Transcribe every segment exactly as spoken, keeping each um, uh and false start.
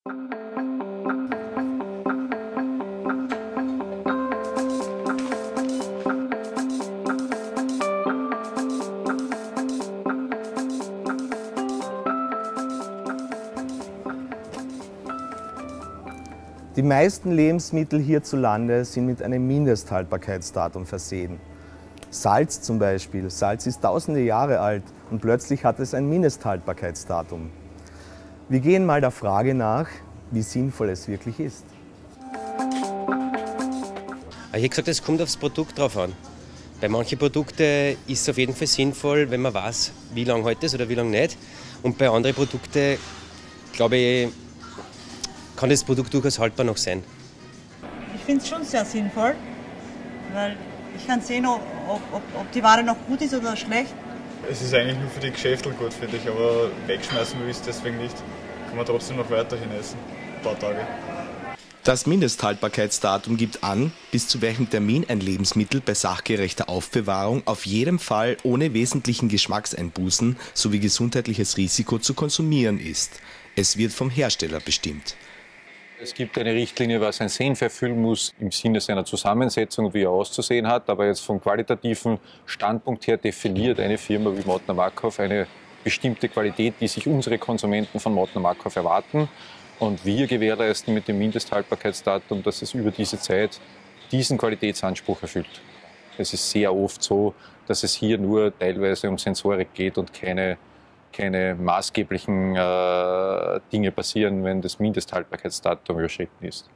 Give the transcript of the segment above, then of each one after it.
Die meisten Lebensmittel hierzulande sind mit einem Mindesthaltbarkeitsdatum versehen. Salz zum Beispiel. Salz ist tausende Jahre alt und plötzlich hat es ein Mindesthaltbarkeitsdatum. Wir gehen mal der Frage nach, wie sinnvoll es wirklich ist. Ich hätte gesagt, es kommt aufs Produkt drauf an. Bei manchen Produkten ist es auf jeden Fall sinnvoll, wenn man weiß, wie lange hält es oder wie lange nicht. Und bei anderen Produkten, glaube ich, kann das Produkt durchaus haltbar noch sein. Ich finde es schon sehr sinnvoll, weil ich kann sehen, ob, ob, ob die Ware noch gut ist oder schlecht. Es ist eigentlich nur für die Geschäfte gut, finde ich, aber wegschmeißen will ich es deswegen nicht. Kann man trotzdem noch weiterhin essen, ein paar Tage. Das Mindesthaltbarkeitsdatum gibt an, bis zu welchem Termin ein Lebensmittel bei sachgerechter Aufbewahrung auf jeden Fall ohne wesentlichen Geschmackseinbußen sowie gesundheitliches Risiko zu konsumieren ist. Es wird vom Hersteller bestimmt. Es gibt eine Richtlinie, was ein Senf erfüllen muss im Sinne seiner Zusammensetzung, wie er auszusehen hat. Aber jetzt vom qualitativen Standpunkt her definiert eine Firma wie Mottner Markhof eine bestimmte Qualität, die sich unsere Konsumenten von Mottner Markhof erwarten. Und wir gewährleisten mit dem Mindesthaltbarkeitsdatum, dass es über diese Zeit diesen Qualitätsanspruch erfüllt. Es ist sehr oft so, dass es hier nur teilweise um Sensorik geht und keine keine maßgeblichen äh, Dinge passieren, wenn das Mindesthaltbarkeitsdatum überschritten ist.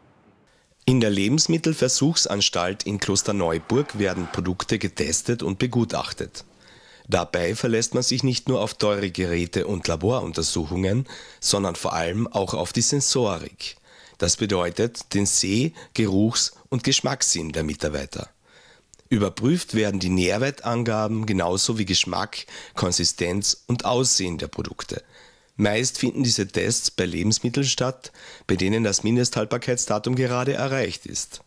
In der Lebensmittelversuchsanstalt in Klosterneuburg werden Produkte getestet und begutachtet. Dabei verlässt man sich nicht nur auf teure Geräte und Laboruntersuchungen, sondern vor allem auch auf die Sensorik. Das bedeutet den Seh-, Geruchs- und Geschmackssinn der Mitarbeiter. Überprüft werden die Nährwertangaben genauso wie Geschmack, Konsistenz und Aussehen der Produkte. Meist finden diese Tests bei Lebensmitteln statt, bei denen das Mindesthaltbarkeitsdatum gerade erreicht ist.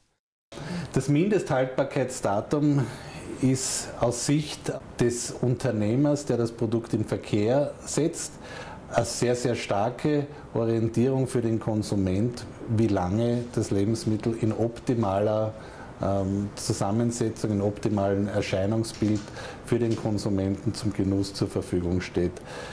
Das Mindesthaltbarkeitsdatum ist aus Sicht des Unternehmers, der das Produkt in Verkehr setzt, eine sehr, sehr starke Orientierung für den Konsument, wie lange das Lebensmittel in optimaler Zusammensetzung, in optimalen Erscheinungsbild für den Konsumenten zum Genuss zur Verfügung steht.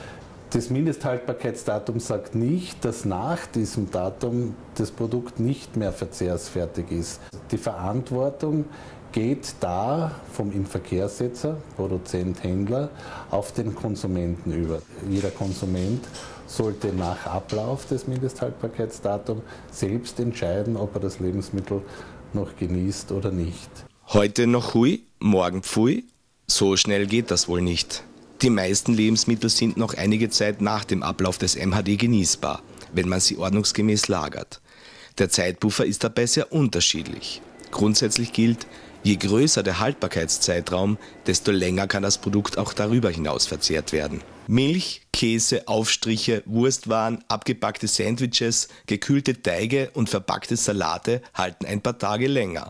Das Mindesthaltbarkeitsdatum sagt nicht, dass nach diesem Datum das Produkt nicht mehr verzehrsfertig ist. Die Verantwortung geht da vom Inverkehrsetzer, Produzent, Händler, auf den Konsumenten über. Jeder Konsument sollte nach Ablauf des Mindesthaltbarkeitsdatums selbst entscheiden, ob er das Lebensmittel noch genießt oder nicht. Heute noch hui, morgen pfui? So schnell geht das wohl nicht. Die meisten Lebensmittel sind noch einige Zeit nach dem Ablauf des M H D genießbar, wenn man sie ordnungsgemäß lagert. Der Zeitpuffer ist dabei sehr unterschiedlich. Grundsätzlich gilt, je größer der Haltbarkeitszeitraum, desto länger kann das Produkt auch darüber hinaus verzehrt werden. Milch, Käse, Aufstriche, Wurstwaren, abgepackte Sandwiches, gekühlte Teige und verpackte Salate halten ein paar Tage länger.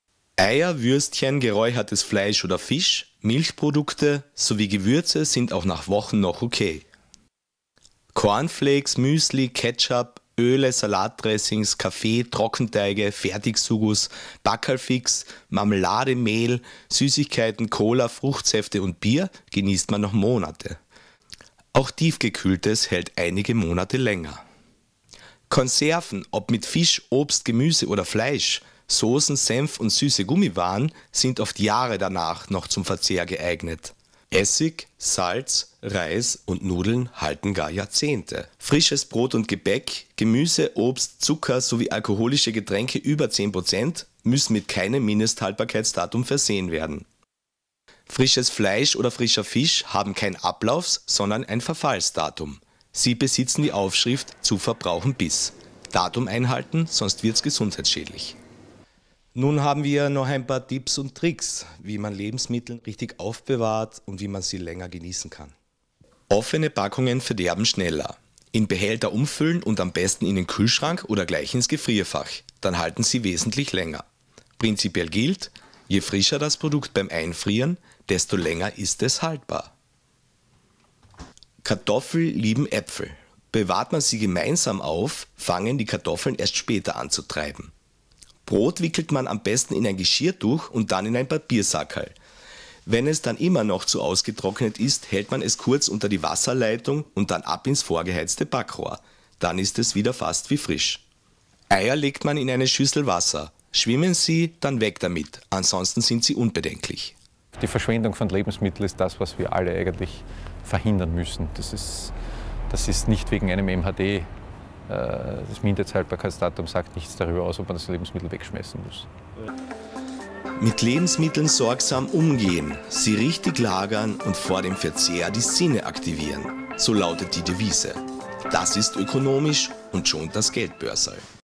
Eier, Würstchen, geräuchertes Fleisch oder Fisch, Milchprodukte sowie Gewürze sind auch nach Wochen noch okay. Cornflakes, Müsli, Ketchup, Öle, Salatdressings, Kaffee, Trockenteige, Fertigsugus, Backerlfix, Marmelade, Mehl, Süßigkeiten, Cola, Fruchtsäfte und Bier genießt man noch Monate. Auch Tiefgekühltes hält einige Monate länger. Konserven, ob mit Fisch, Obst, Gemüse oder Fleisch, Soßen, Senf und süße Gummiwaren sind oft Jahre danach noch zum Verzehr geeignet. Essig, Salz, Reis und Nudeln halten gar Jahrzehnte. Frisches Brot und Gebäck, Gemüse, Obst, Zucker sowie alkoholische Getränke über zehn Prozent müssen mit keinem Mindesthaltbarkeitsdatum versehen werden. Frisches Fleisch oder frischer Fisch haben kein Ablaufs-, sondern ein Verfallsdatum. Sie besitzen die Aufschrift zu verbrauchen bis. Datum einhalten, sonst wird's gesundheitsschädlich. Nun haben wir noch ein paar Tipps und Tricks, wie man Lebensmittel richtig aufbewahrt und wie man sie länger genießen kann. Offene Packungen verderben schneller. In Behälter umfüllen und am besten in den Kühlschrank oder gleich ins Gefrierfach. Dann halten sie wesentlich länger. Prinzipiell gilt, je frischer das Produkt beim Einfrieren, desto länger ist es haltbar. Kartoffel lieben Äpfel. Bewahrt man sie gemeinsam auf, fangen die Kartoffeln erst später an zu treiben. Brot wickelt man am besten in ein Geschirrtuch und dann in ein Papiersackerl. Wenn es dann immer noch zu ausgetrocknet ist, hält man es kurz unter die Wasserleitung und dann ab ins vorgeheizte Backrohr. Dann ist es wieder fast wie frisch. Eier legt man in eine Schüssel Wasser. Schwimmen sie, dann weg damit, ansonsten sind sie unbedenklich. Die Verschwendung von Lebensmitteln ist das, was wir alle eigentlich verhindern müssen. Das ist, das ist nicht wegen einem M H D. Das Mindesthaltbarkeitsdatum sagt nichts darüber aus, ob man das Lebensmittel wegschmeißen muss. Mit Lebensmitteln sorgsam umgehen, sie richtig lagern und vor dem Verzehr die Sinne aktivieren. So lautet die Devise. Das ist ökonomisch und schont das Geldbörserl.